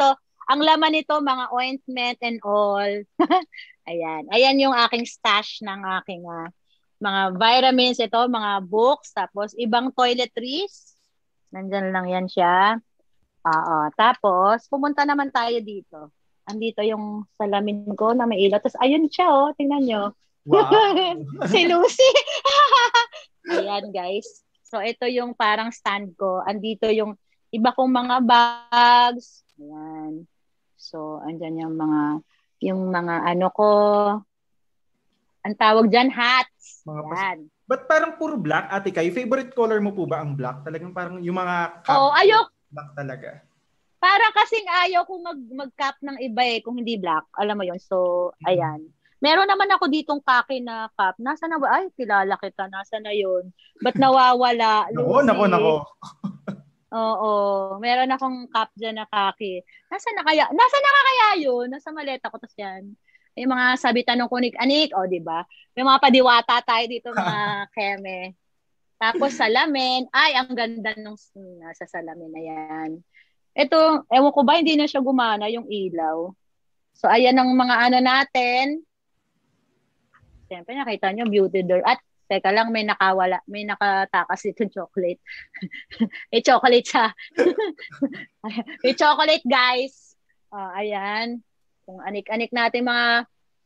Ang laman nito, mga ointment and all. Ayan. Ayan yung aking stash ng aking mga vitamins. Ito, mga books. Tapos, ibang toiletries. Nandyan lang yan siya. Tapos, pumunta naman tayo dito. Andito yung salamin ko na may ilaw. Tapos, ayun siya, oh. Tingnan nyo. Wow. Si Lucy. Ayan, guys. So, ito yung parang stand ko. Andito yung iba kong mga bags. Ayan. So, andyan yung mga ano ko. Ang tawag dyan, hats. Ayan. But parang puro black, Ate Kai. Favorite color mo po ba ang black? Talagang parang yung mga cap. Ayok. Black talaga. Para kasing ayaw kong mag-cap ng iba kung hindi black. Alam mo yun. So, ayan. Meron naman ako ditong kaki na cap. Nasa na ba? Ay, kilala kita. Nasa na yun? Ba't nawawala? Nako. Oo. Meron akong cap dyan na kaki. Nasa na kaya yun? Nasa maleta ko. Tapos yan. Yung mga sabitan ng kunik-anik. O, diba? May mga padiwata tayo dito, mga keme. Tapos salamin. Ay, ang ganda nung nasa salamin na yan. Ito, ewan ko ba, hindi na siya gumana yung ilaw. So, ayan ang mga ano natin. Siyempre, nakita nyo, beauty door. At, teka lang, may nakatakas itong chocolate. May chocolate siya. May chocolate, guys. Ayan. Kung anik-anik natin mga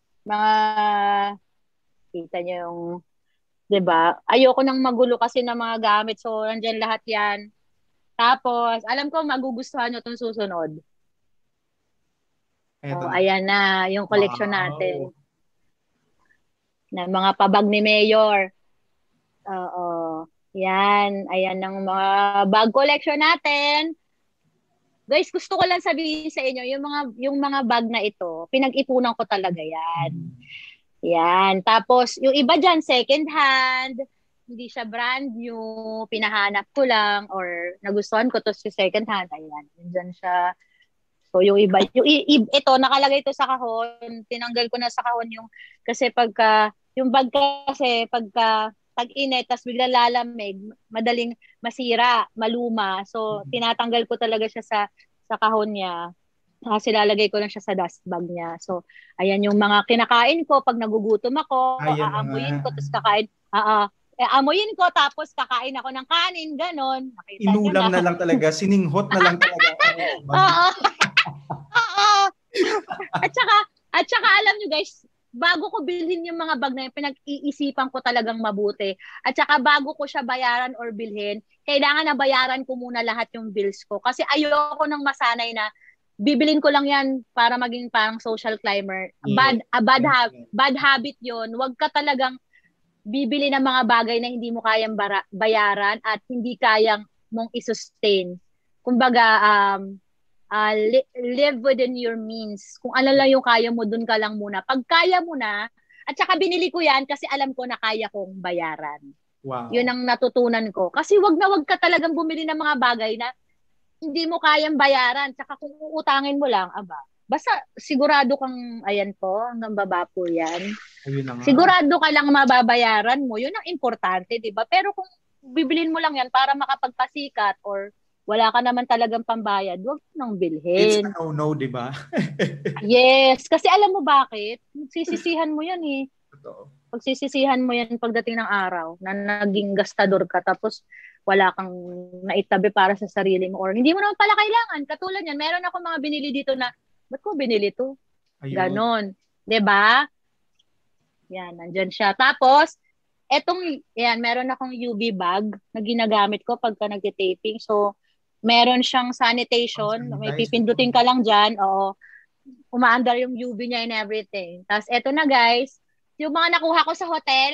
kita nyo yung, diba? Ayoko nang magulo kasi ng mga gamit. So, nandyan lahat yan. Tapos, alam ko magugustuhan nyo itong susunod. Ayan na, yung collection natin. Na mga pabag ni Mayor. Oo. Yan. Ayan ang mga bag collection natin. Guys, gusto ko lang sabihin sa inyo, yung mga bag na ito, pinag-ipunan ko talaga yan. Yan. Tapos, yung iba dyan, second hand, hindi siya brand new, pinahanap ko lang, or nagustuhan ko to sa second hand. Ayan. Diyan siya. So, yung iba, ito, nakalagay ito sa kahon. Tinanggal ko na sa kahon kasi yung bag kasi, pagka tag-init, tas bigla lalamig, madaling masira, maluma. So, tinatanggal ko talaga siya sa kahon niya. Kasi lalagay ko lang siya sa dust bag niya. So, ayan yung mga kinakain ko. Pag nagugutom ako, aamuyin ko, tapos kakain. Amuyin ko, tapos kakain ako ng kanin, ganon. Inulam na lang talaga, sininghot na lang talaga. Oo. At saka alam nyo guys, bago ko bilhin yung mga bag na yun, pinag-iisipan ko talagang mabuti. At saka bago ko siya bayaran or bilhin, kailangan na bayaran ko muna lahat yung bills ko. Kasi ayoko nang masanay na bibilin ko lang yan para maging parang social climber. Bad habit yon. Huwag ka talagang bibili ng mga bagay na hindi mo kayang bayaran at hindi kayang mong i-sustain. Kumbaga, live within your means. Kung ano lang yung kaya mo, dun ka lang muna. Pag kaya mo na, at saka binili ko yan kasi alam ko na kaya kong bayaran. Wow. Yun ang natutunan ko. Kasi wag ka talagang bumili ng mga bagay na hindi mo kayang bayaran. Tsaka kung uutangin mo lang, basta sigurado kang, ayan po, hanggang baba po yan. Sigurado ka lang mababayaran mo. Yun ang importante, di ba? Pero kung bibilin mo lang yan para makapagpasikat or wala ka naman talagang pambayad, huwag nang bilhin. It's a no-no, di ba? Yes. Kasi alam mo bakit? Sisisihan mo yan eh. Totoo. Pagsisisihan mo yan pagdating ng araw na naging gastador ka tapos wala kang naitabi para sa sarili mo or hindi mo naman pala kailangan. Katulad yan, meron ako mga binili dito na, ba't ko binili to? Ganon. Diba? Yan, nandyan siya. Tapos, meron akong UV bag na ginagamit ko pagka nagtitaping. So, meron siyang sanitation. May pipindutin ka lang dyan. Oo. Umaandar yung UV niya and everything. Tapos, eto na guys, yung mga nakuha ko sa hotel.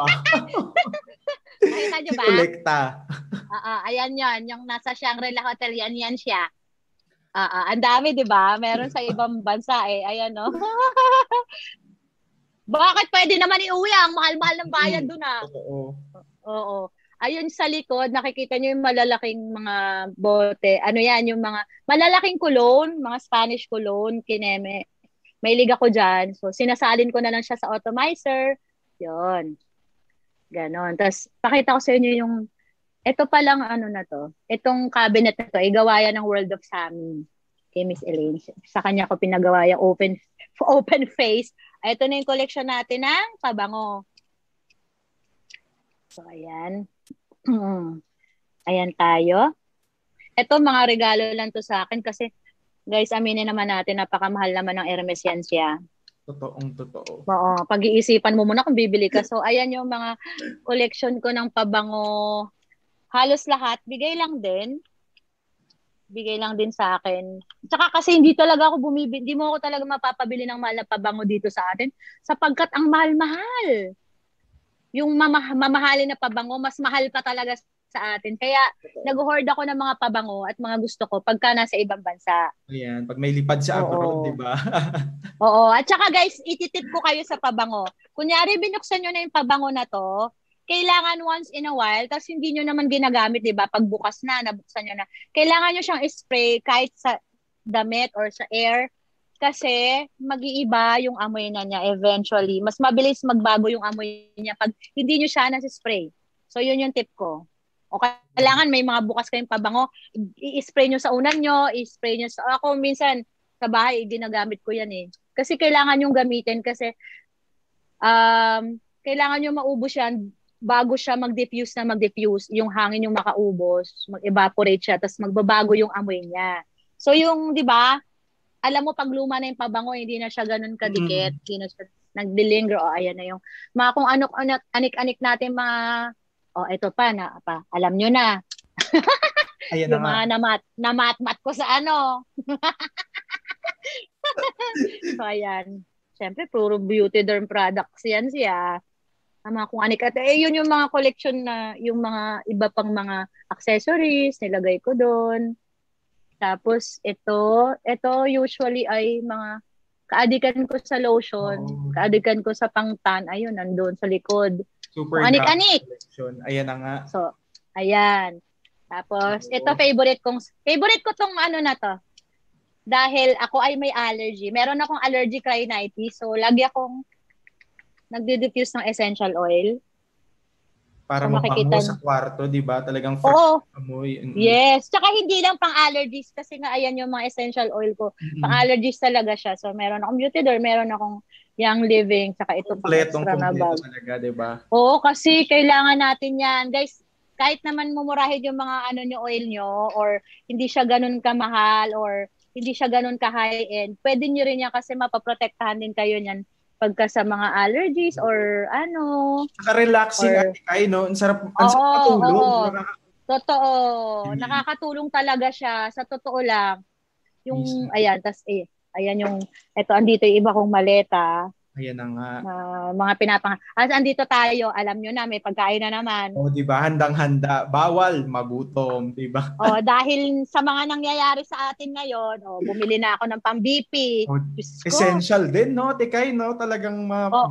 Nakita nyo ba? Kolekta. Ayan yan. Yung nasa Shangri-La Hotel, yan siya. Ang dami, di ba? Meron sa ibang bansa eh. Ayan, no? Bakit pwede naman iuwi? Ang mahal-mahal ng bayad doon ah. Oo. Ayun sa likod, nakikita nyo yung malalaking mga bote. Ano yan? Yung mga malalaking cologne, mga Spanish cologne, kineme. May liga ko dyan. So, sinasalin ko na lang siya sa atomizer. Yun. Ganon. Tapos, pakita ko sa inyo yung, ito palang ano na to. Itong cabinet na to, gawa yan ng World of Sammy. kay Miss Elaine. Sa kanya ko pinagawa yung open face. Ito na yung collection natin ng pabango. So, ayan. Ayan tayo. Ito, mga regalo lang to sa akin kasi, guys, aminin naman natin, napakamahal naman ng Hermes yan siya. Totoo. Oo, pag-iisipan mo muna kung bibili ka. So, ayan yung mga collection ko ng pabango. Halos lahat, bigay lang din sa akin. Tsaka kasi hindi talaga ako hindi mo ako talaga mapapabili ng mahal na pabango dito sa atin sapagkat ang mahal-mahal. Yung mamahalin na pabango, mas mahal pa talaga sa atin. Kaya nag-hoard ako ng mga pabango at mga gusto ko pagka nasa ibang bansa. Ayan, pag may lipad sa abroad, di ba? Oo. At saka guys, ititip ko kayo sa pabango. Kunyari, binuksan nyo na yung pabango na to, kailangan once in a while, tapos hindi nyo naman ginagamit, di ba? Pagbukas na, nabuksan nyo na. Kailangan nyo siyang spray kahit sa damit or sa air kasi mag-iiba yung amoy na niya eventually. Mas mabilis magbago yung amoy niya pag hindi nyo siya nasa-spray. So, yun yung tip ko. O kailangan may mga bukas kayong pabango, i-spray nyo sa unan nyo, i-spray nyo sa... Ako minsan, sa bahay, ginagamit ko yan eh. Kasi kailangan yung gamitin kasi kailangan nyo maubos yan bago siya mag-diffuse, yung hangin yung makaubos, mag-evaporate siya, tapos magbabago yung amoy niya. So yung, di ba, alam mo, pag luma na yung pabango, hindi na siya ganun kadikit, hindi na siya nagdilinger, ayan na yung, mga kung ano, anik-anik natin mga, ito pa, alam nyo na. Ayan yung mga namat-mat ko sa ano. So, ayan. Siyempre, puro beauty derm products yan siya. Mga kung anik at yun yung mga collection na yung mga iba pang mga accessories nilagay ko doon. Tapos ito usually ay mga kaadikan ko sa lotion, kaadikan ko sa pangtan, ayun nandoon sa likod. Super anik-anik. Ayan na nga. So, ayan. Tapos ito favorite ko tong ano na to. Dahil ako ay may allergy. Meron akong allergic rhinitis. So, lagi akong nagdi-diffuse ng essential oil. Para mabango sa kwarto, di ba? Talagang fresh amoy. Yes. Tsaka hindi lang pang-allergies kasi nga ayan yung mga essential oil ko. Pang-allergies talaga siya. So, meron akong beauty derm, meron akong Young Living, tsaka ito pang extra na bag. Talaga, di ba? Oo, kasi kailangan natin yan. Guys, kahit naman mumurahin yung mga oil nyo or hindi siya ganun kamahal or hindi siya ganun ka-high-end, pwede nyo rin yan kasi mapaprotektahan din kayo niyan pagka sa mga allergies or Naka-relaxing Ate Kai, no? Ang sarap matulog. Totoo. Nakakatulong talaga siya. Sa totoo lang. Yung, ayan, ayan yung, andito yung iba kong maleta. Ayan na nga. Mga andito tayo, alam nyo na, may pagkain na naman. Di ba? Handang-handa. Bawal, magutom, di ba? Dahil sa mga nangyayari sa atin ngayon, bumili na ako ng pang-BP. Essential din, no? Tikay, no? Talagang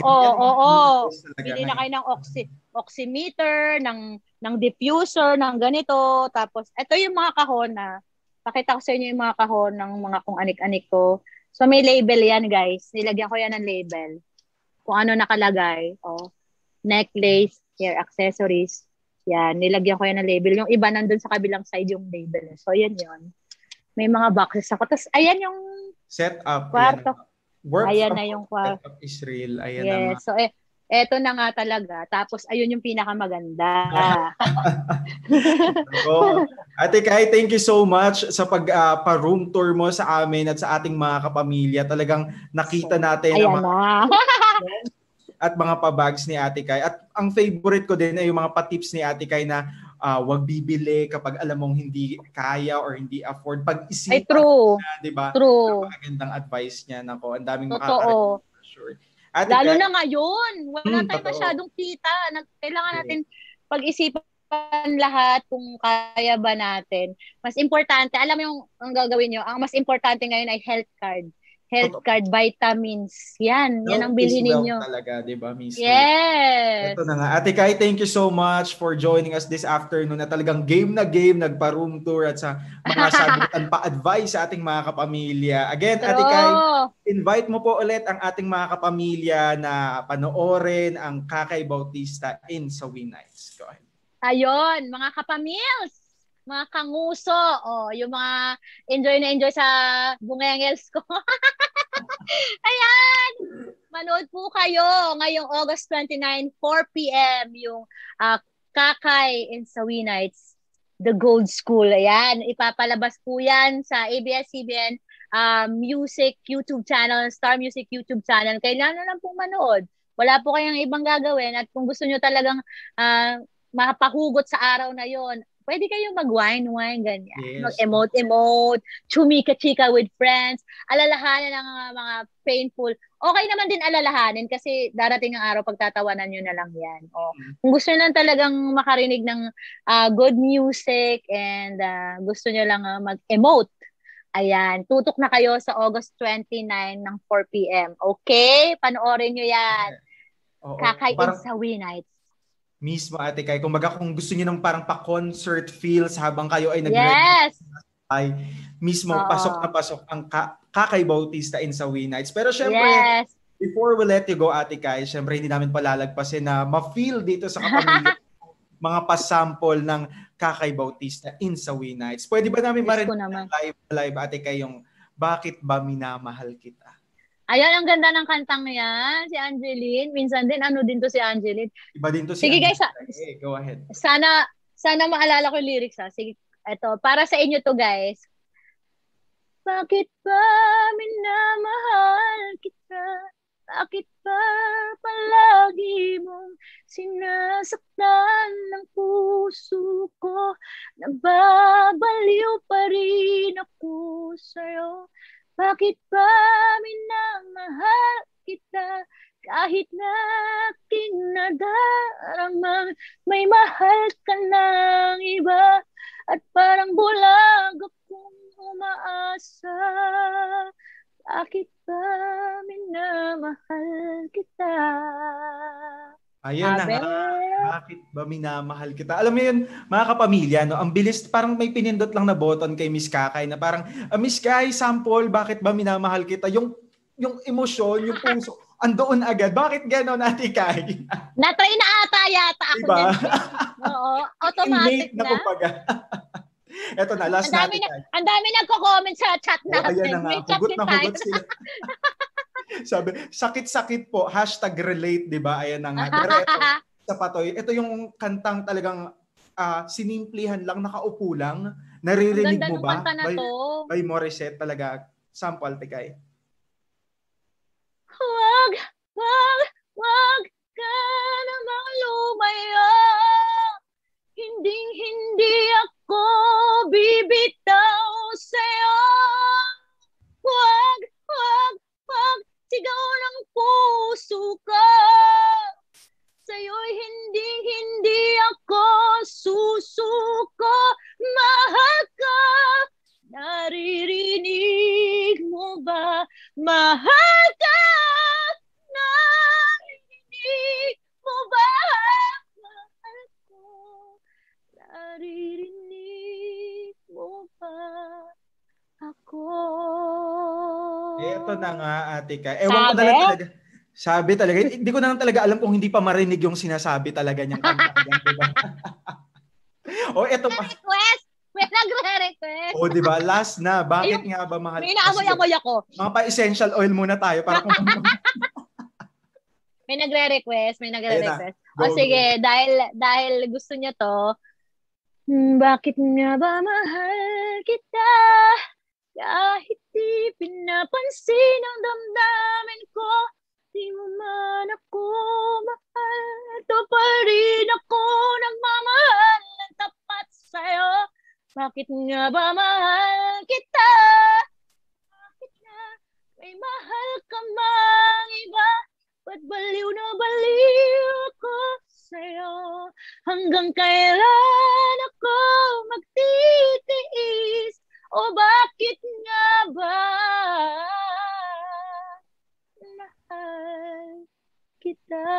Bili na kayo ng oximeter, ng diffuser, ng ganito. Tapos, ito yung mga kahon na, pakita ko sa inyo yung mga kahon ng mga kung anik-anik ko. So, may label yan, guys. Nilagyan ko yan ng label. Kung ano nakalagay. Necklace, hair accessories. Yan, nilagyan ko yan ng label. Yung iba nandun sa kabilang side yung label. So, yan yun. May mga boxes ako. Tapos, ayan yung setup. Kwarto. Work ayan na yung kwarto. Setup is real. Ayan yes. So, eto na nga talaga. Tapos, ayun yung pinakamaganda. Ate Kai, thank you so much sa pa-room tour mo sa amin at sa ating mga kapamilya. Talagang nakita natin at mga pa-bags ni Ate Kai. At ang favorite ko din ay yung mga pa-tips ni Ate Kai na wag bibili kapag alam mong hindi kaya or hindi afford. Pag-isipan na, di ba? True. Napakagandang advice niya. Nako, ang daming makaka-recommend for sure. Lalo na ngayon, wala tayong masyadong kita. Kailangan natin pag-isipan lahat kung kaya ba natin. Mas importante, alam mo yung ang gagawin nyo, ang mas importante ngayon ay health card. Health card, vitamins. Yan ang bilhin ninyo. Talaga, di ba, Miss? Yes. Ito na nga. Ate Kai, thank you so much for joining us this afternoon na talagang game, nagpa-room tour at sa mga sagutan pa-advice sa ating mga kapamilya. Again, Ate Kai, invite mo po ulit ang ating mga kapamilya na panoorin ang Kakay Bautista in Sawi Nights. Go ahead. Ayun, mga kapamils! mga kanguso, yung mga enjoy na enjoy sa bungengels ko. Ayan! Manood po kayo ngayong August 29, 4 p.m. yung Kakay and Sawi Nights, The Gold School. Ayan, ipapalabas po yan sa ABS-CBN Music YouTube channel, Star Music YouTube channel. Kailangan na lang pong manood. Wala po kayong ibang gagawin at kung gusto nyo talagang mapahugot sa araw na yon, pwede kayong mag-wine, ganyan. Yes. Mag-emote, chumika-chika with friends, alalahanin ang mga painful. Okay naman din alalahanin kasi darating ang araw pagtatawanan nyo na lang yan. Kung gusto nyo lang talagang makarinig ng good music and gusto nyo lang mag-emote, ayan, tutok na kayo sa August 29 ng 4 p.m. Okay? Panoorin nyo yan. Kakay and Sawi Nights. Mismo, Ate Kai. Kung gusto niyo ng parang pa-concert feels habang kayo ay yes! ay mismo pasok na pasok ang Kakay Bautista in Sawi Nights. Pero syempre, yes! Before we let you go, Ate Kai, syempre hindi namin palalagpasin na ma-feel dito sa kapamilya mga pasample ng Kakay Bautista in Sawi Nights. Pwede ba namin marinig live, Ate Kai, yung Bakit Ba Minamahal Kita? Ayan, ang ganda ng kantang yan, si Angeline. Minsan din, din to si Angeline. Iba din to si Sige Angeline. guys, go ahead. Sana maalala ko yung lyrics ha. Sige, eto, para sa inyo to guys. Bakit ba minamahal kita? Bakit ba palagi mong sinasaktan ng puso ko? Nababaliw pa rin ako sa'yo. Bakit ba minamahal kita kahit na aking nadaramang may mahal ka ng iba at parang bulag akong umaasa? Bakit ba minamahal kita? Ayun na nga. Bakit ba minamahal kita? Alam mo yun, mga kapamilya, no? Ang bilis, parang may pinindot lang na button kay Miss Kakay na parang, Miss Kakay, sample, bakit ba minamahal kita? Yung emosyon, yung puso, andoon agad. Bakit gano'n, Ate Kay? Na-try na ata yata ako. Diba? Oo, automatic na. Eto na, last na, Ate Kay. Ang dami nagko-comment sa chat natin. Ayan na nga, hugot na hugot sila. Sabi, sakit-sakit po, #relate, di ba? Ayan na nga. Pero ito, sa Patoy, ito yung kantang talagang sinimplihan lang, nakaupo lang. Naririnig mo ba? By Morissette talaga. Sample, Tikay. Wag ka namang lumayo. Hindi ako bibitaw sa'yo. Wag, sigaw ng puso ko. Sa'yo'y hindi ako susuko. Mahal ka, naririnig mo ba? Mahal ka, naririnig mo ba? Mahal ko, naririnig mo ba ako? Eto na nga, Ate Kay. Ewan ko na lang talaga. Sabi talaga. Hindi ko na lang talaga alam kung hindi pa marinig yung sinasabi talaga niyang kanta. Diba? Eto pa. May nagre-request. Diba? Last na. Bakit nga ba mahal? May naamoy-amoy ako. Mga pa-essential oil muna tayo para kung May nagre-request. Sige, dahil gusto niya to, bakit nga ba mahal kita? Kahit di pinapansin ang damdamin ko, di mo man ako mahal. Ito pa rin ako nagmamahal ng tapat sa'yo. Bakit nga ba mahal kita? Bakit na may mahal ka mang iba? Ba't baliw na baliw ako sa'yo? Hanggang kailan ako magtitiis? O bakit nga ba mahal kita?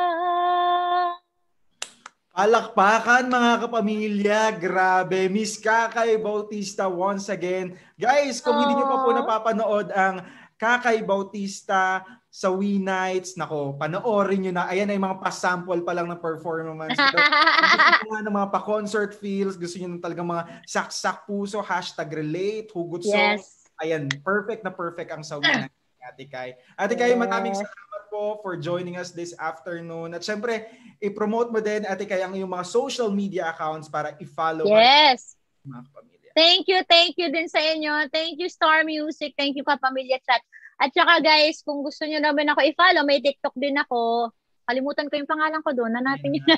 Palakpakan mga kapamilya. Grabe. Miss Kakay Bautista once again. Guys, kung hindi nyo pa po napapanood ang Kakay Bautista sa We Nights. Nako, panoorin nyo na. Ayan ay mga pa-sample pa lang ng performance. Pero gusto nyo ng mga pa-concert feels, gusto nyo ng talagang mga saksak puso, #relate, hugot song. Ayan, perfect na perfect ang sa We Nights. Ate Kai. Ate Kai, maraming salamat po for joining us this afternoon. At syempre, i-promote mo din, Ate Kai, ang iyong mga social media accounts para i-follow mga kapamilya. Thank you din sa inyo. Thank you, Star Music. Thank you, Kapamilya Chat. At saka guys, kung gusto nyo naman ako i-follow, may TikTok din ako. Kalimutan ko yung pangalan ko doon. Hanapin nyo.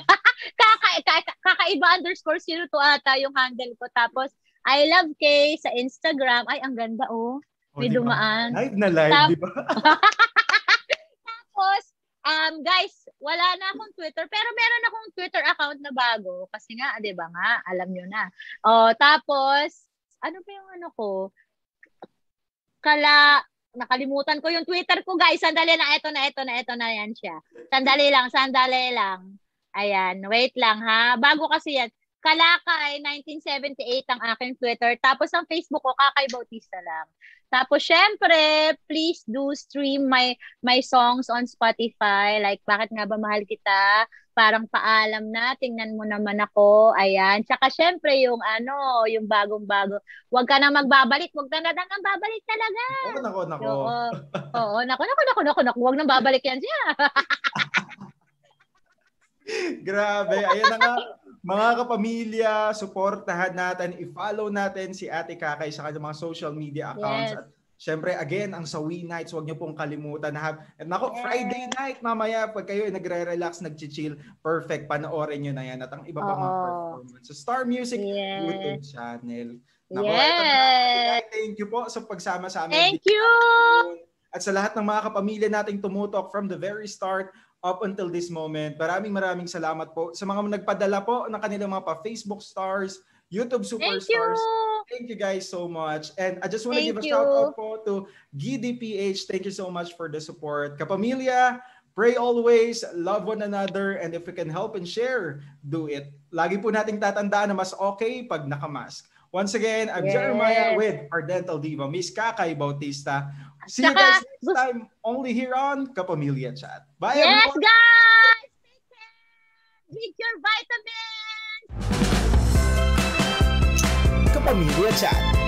Kakaiba_02 ata yung handle ko. Tapos, I Love K sa Instagram. Ay, ang ganda May dumaan. Live na live, di ba? Tapos, guys, wala na akong Twitter, pero meron akong Twitter account na bago. Kasi nga, di ba nga, alam nyo na. Tapos, ano pa yung ano ko? Nakalimutan ko yung Twitter ko, guys. Sandali lang, ito na yan siya. Sandali lang. Ayan, wait lang ha. Bago kasi yan. Kalakay 1978 ang aking Twitter. Tapos ang Facebook ko, Kakay Bautista lang. Tapos syempre, please do stream my songs on Spotify. Like, Bakit Nga Ba Mahal Kita? Parang Paalam Na, Tingnan Mo Naman Ako. Ayan. Tsaka syempre yung yung bagong-bago. Huwag ka na magbabalik. Huwag na ang babalik talaga. Nako. Oo, nako. Huwag nang babalik yan siya. Grabe. Ayan na nga. Mga kapamilya, supportahan natin, i-follow natin si Ate Kakay sa kanyang mga social media accounts. At syempre, again, ang sa We Nights, huwag niyo pong kalimutan. Friday night, mamaya, pag kayo nagre-relax, nag-chill, perfect, panoorin nyo na yan. At ang iba pa mga performance. So, Star Music YouTube channel. Nako, thank you po sa pagsama sa amin. Thank you! At sa lahat ng mga kapamilya nating tumutok from the very start, up until this moment. Maraming salamat po sa mga nagpadala po ng kanilang mga pa-Facebook stars, YouTube superstars. Thank you guys so much. And I just want to give a shout out po to Giddy PH. Thank you so much for the support. Kapamilya, pray always, love one another, and if we can help and share, do it. Lagi po nating tatandaan na mas okay pag nakamask. Once again, I'm Jeremiah with our dental diva, Miss Kakay Bautista. See you guys next time, only here on Kapamilya Chat. Bye, everyone! Guys! Take care! Drink your vitamins! Kapamilya Chat.